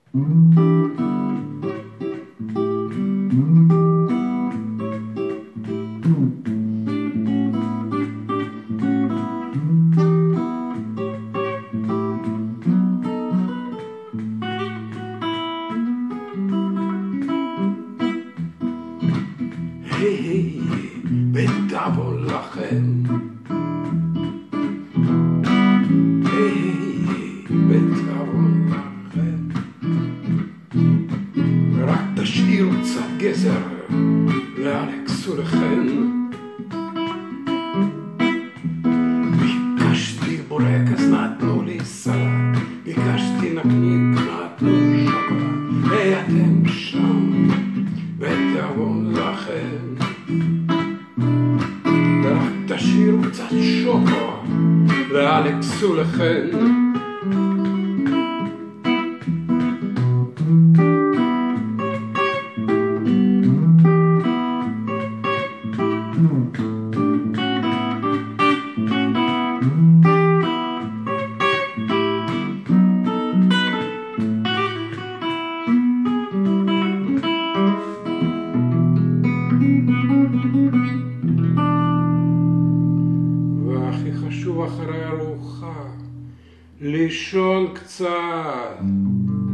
היי, ותבוא לכם. היי, ותבוא לכם. רק תשאירו קצת גזר לאלכס ולכן. ביקשתי בורקס, נתנו לי סלט. ביקשתי נקניק, נתנו שוקולד. היי, אתם שם, ותבוא לכם. רק תשאירו קצת שוקו לאלכס ולכן. והכי חשוב אחרי ארוחה, לישון קצת.